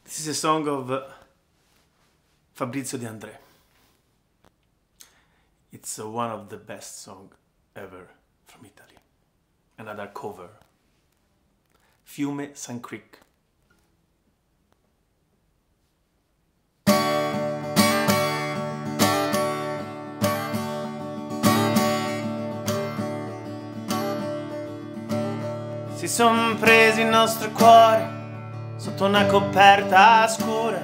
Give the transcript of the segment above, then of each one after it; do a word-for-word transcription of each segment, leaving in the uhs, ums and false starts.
This is a song of uh, Fabrizio De André. It's uh, one of the best songs ever from Italy. Another cover. Fiume San Creek. Si son presi il nostro cuore sotto una coperta scura,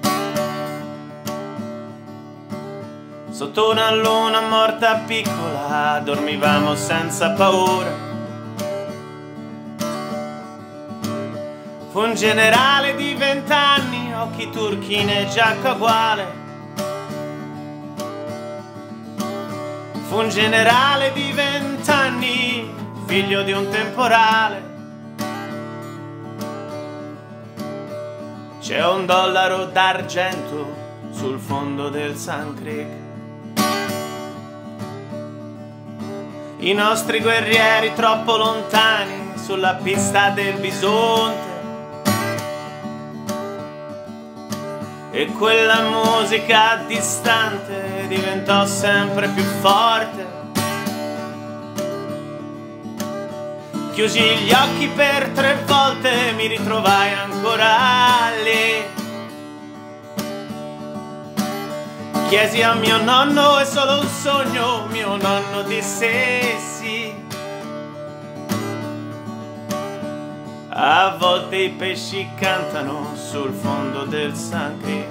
sotto una luna morta piccola, dormivamo senza paura. Fu un generale di vent'anni, occhi turchini e giacca uguale. Fu un generale di vent'anni, figlio di un temporale. C'è un dollaro d'argento sul fondo del San Creek. I nostri guerrieri troppo lontani sulla pista del bisonte. E quella musica distante diventò sempre più forte. Chiusi gli occhi per tre volte, mi ritrovai ancora lì. Chiesi a mio nonno, è solo un sogno, mio nonno disse sì. A volte i pesci cantano sul fondo del San Creek.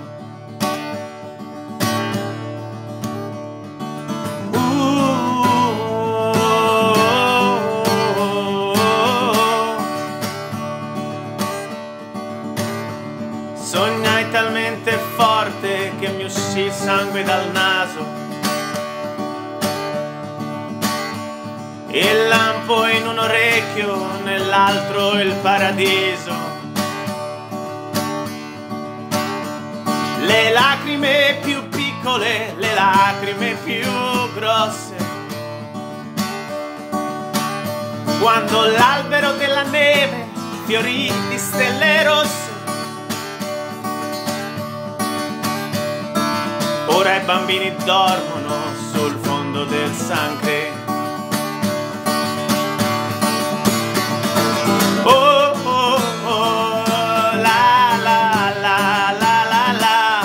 Sognai talmente forte che mi uscì il sangue dal naso e il lampo in un orecchio, nell'altro il paradiso. Le lacrime più piccole, le lacrime più grosse, quando l'albero della neve fiorì di stelle rosse. Ora i bambini dormono sul fondo del San Creek. Oh, oh, oh, la, la, la, la, la, la.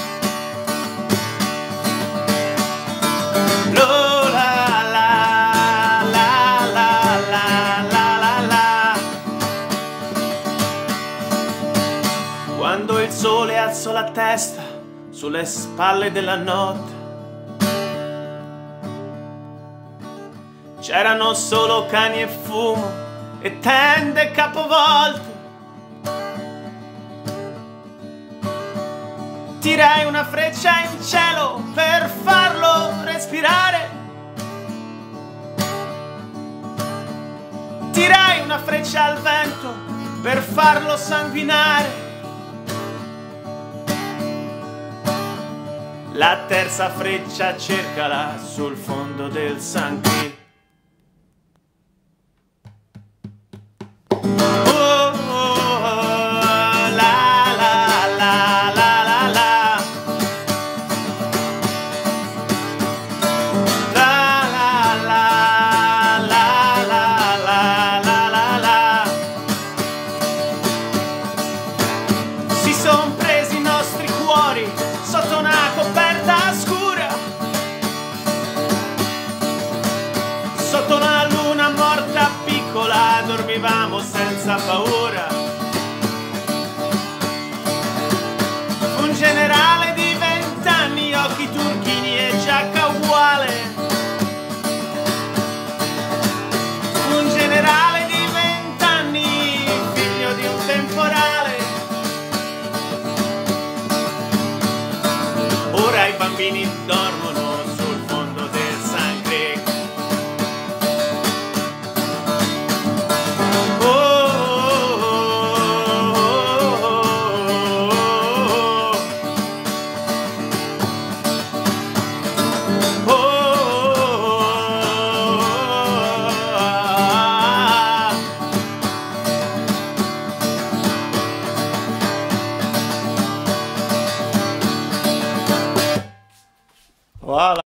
Lo, la, la, la, la, la, la, la, la. Quando il sole alzò la testa sulle spalle della notte, c'erano solo cani e fumo e tende capovolte. Tirai una freccia in cielo per farlo respirare. Tirai una freccia al vento per farlo sanguinare. La terza freccia cercala sul fondo del San Creek. Oh, oh, oh, la, la, la, la, la, la. La, la, la, la, la, la, la, la, la. Si son presi i nostri cuori sotto una coperta scura, sotto una luna morta piccola, dormivamo senza paura. Un generale di vent'anni, occhi turchini e giacca uguale. Un generale di vent'anni, figlio di un temporale. Ora i bambini dormono sul fondo del San Creek. Oh, oh, oh, oh, oh, oh, oh, oh. Voilà.